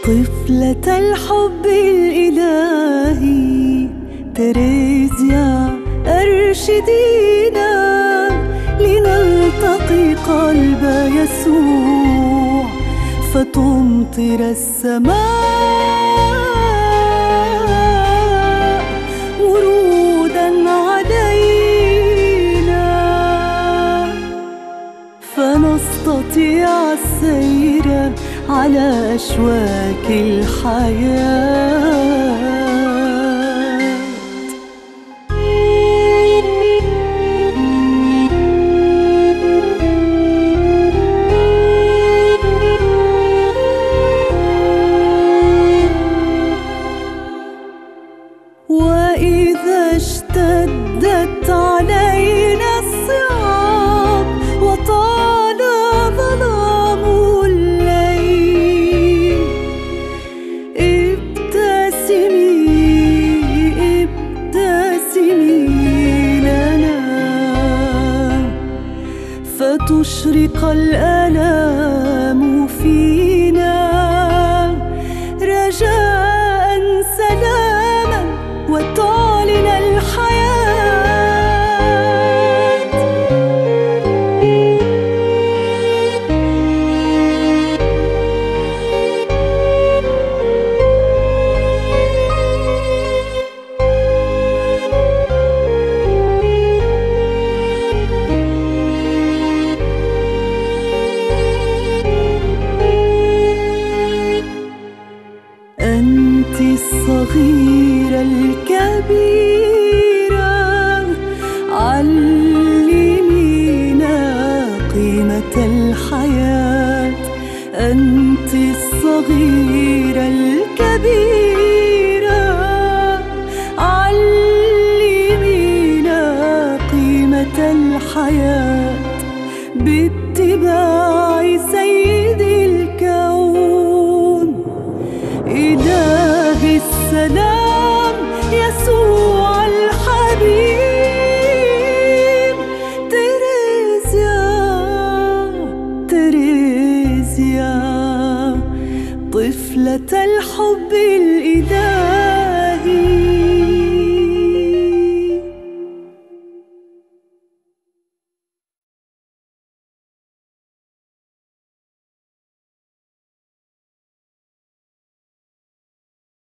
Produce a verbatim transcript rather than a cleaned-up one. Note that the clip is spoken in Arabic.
طفلة الحب الإلهي تريزيا أرشدينا لنلتقي قلب يسوع فتمطر السماء ورودا علينا فنستطيع السير على أشواك الحياة. وإذا اشتدت علينا الصعاب وطال ظلام الليل ابتسمي ابتسمي لنا فتشرق الآلام فينا رجاء سلاما وتعلن الحياة. أنت الصغيرة الكبيرة علمينا قيمة الحياة. أنت الصغيرة الكبيرة علمينا قيمة الحياة باتباع سيد الكون إله السلام يسوع الحبيب. تريزيا تريزيا طفلة الحب الإلهي